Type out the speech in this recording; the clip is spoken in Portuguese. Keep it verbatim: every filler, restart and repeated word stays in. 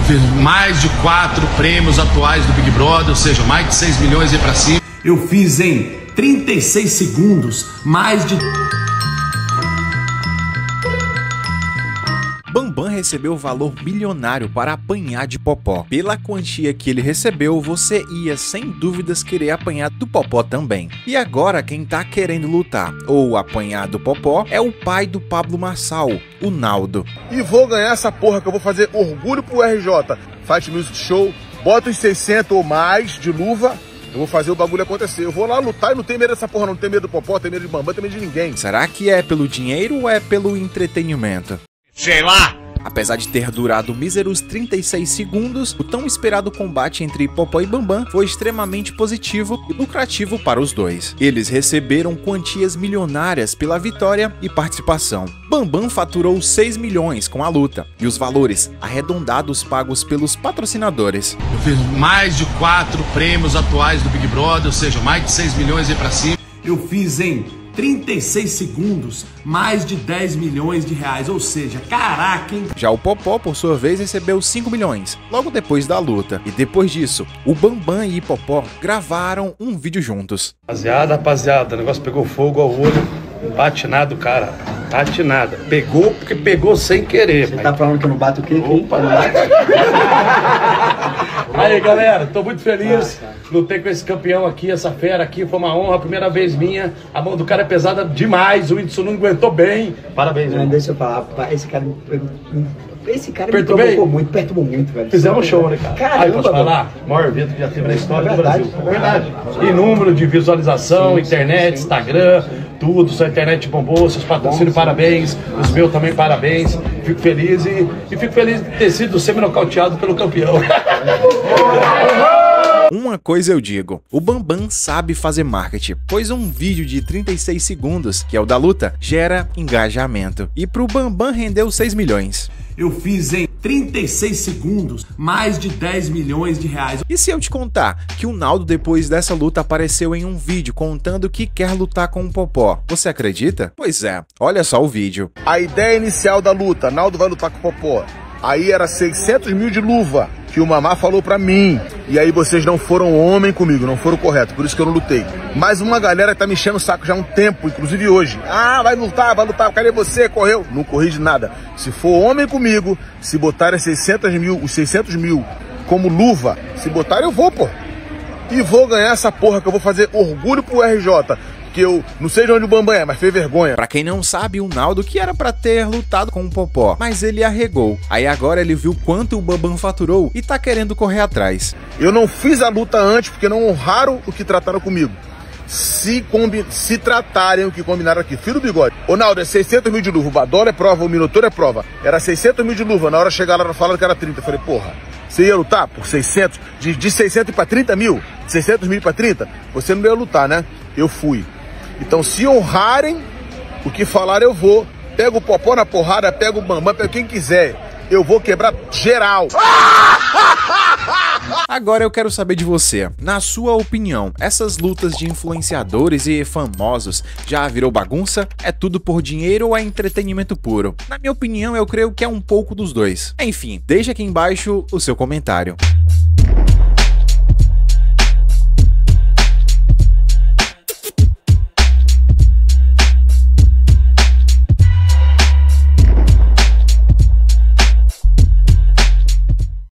fiz mais de quatro prêmios atuais do Big Brother, ou seja, mais de seis milhões e pra cima. Eu fiz em trinta e seis segundos mais de... Bambam recebeu valor milionário para apanhar de Popó. Pela quantia que ele recebeu, você ia sem dúvidas querer apanhar do Popó também. E agora quem tá querendo lutar ou apanhar do Popó é o pai do Pablo Marçal, o Naldo. E vou ganhar essa porra que eu vou fazer orgulho pro R J. Fight Music Show, bota os seiscentos ou mais de luva. Eu vou fazer o bagulho acontecer. Eu vou lá lutar e não tenho medo dessa porra, não tenho medo do Popó, não tenho medo de Bambam, não tenho medo de ninguém. Será que é pelo dinheiro ou é pelo entretenimento? Sei lá! Apesar de ter durado míseros trinta e seis segundos, o tão esperado combate entre Popó e Bambam foi extremamente positivo e lucrativo para os dois. Eles receberam quantias milionárias pela vitória e participação. Bambam faturou seis milhões com a luta, e os valores arredondados pagos pelos patrocinadores. Eu fiz mais de quatro prêmios atuais do Big Brother, ou seja, mais de seis milhões e pra cima. Eu fiz em trinta e seis segundos mais de dez milhões de reais, ou seja, caraca, hein? Já o Popó, por sua vez, recebeu cinco milhões, logo depois da luta. E depois disso, o Bambam e Popó gravaram um vídeo juntos. Rapaziada, rapaziada, o negócio pegou fogo ao olho, bate nada, cara, bate nada. Pegou porque pegou sem querer. Você pai. Tá falando que eu não bato o quê? Opa! Aí, galera, tô muito feliz. Lutei com esse campeão aqui, essa fera aqui, foi uma honra, primeira vez minha. A mão do cara é pesada demais, o Whindersson não aguentou bem. Parabéns, não, deixa eu falar, esse cara, esse cara me provocou muito, perturbou muito, velho. Fizemos um show, né, cara? Caramba, aí, posso falar? O maior evento que já teve na história é verdade, do Brasil. É verdade. E número de visualização, sim, internet, sim, Instagram, tudo, sua internet bombou, seus patrocínios, parabéns, os meus também, parabéns. Fico feliz e, e fico feliz de ter sido semi-nocauteado pelo campeão. Uma coisa eu digo, o Bambam sabe fazer marketing, pois um vídeo de trinta e seis segundos, que é o da luta, gera engajamento. E pro Bambam rendeu seis milhões. Eu fiz em trinta e seis segundos mais de dez milhões de reais. E se eu te contar que o Naldo depois dessa luta apareceu em um vídeo contando que quer lutar com o Popó, você acredita? Pois é, olha só o vídeo. A ideia inicial da luta, Naldo vai lutar com o Popó. Aí era seiscentos mil de luva, que o Mamá falou pra mim. E aí vocês não foram homem comigo, não foram corretos, por isso que eu não lutei. Mas uma galera tá me enchendo o saco já há um tempo, inclusive hoje. Ah, vai lutar, vai lutar, cadê você? Correu? Não corri de nada. Se for homem comigo, se botarem seiscentos mil, os seiscentos mil como luva, se botarem eu vou, pô. E vou ganhar essa porra que eu vou fazer orgulho pro R J. Que eu não sei de onde o Bambam é, mas fez vergonha. Pra quem não sabe, o Naldo que era pra ter lutado com o Popó, mas ele arregou. Aí agora ele viu quanto o Bambam faturou e tá querendo correr atrás. Eu não fiz a luta antes porque não honraram o que trataram comigo. Se, combi... se tratarem o que combinaram aqui. Filho do bigode. Ô Naldo, é seiscentos mil de luva. O Badola é prova, o Minotauro é prova. Era seiscentos mil de luva. Na hora de chegar lá, falaram que era trinta. Eu falei, porra, você ia lutar por seiscentos? De, de seiscentos pra trinta mil? De seiscentos mil pra trinta? Você não ia lutar, né? Eu fui. Então, se honrarem o que falaram, eu vou. Pega o Popó na porrada, pega o Bambam, pega quem quiser. Eu vou quebrar geral. Agora eu quero saber de você. Na sua opinião, essas lutas de influenciadores e famosos já virou bagunça? É tudo por dinheiro ou é entretenimento puro? Na minha opinião, eu creio que é um pouco dos dois. Enfim, deixa aqui embaixo o seu comentário.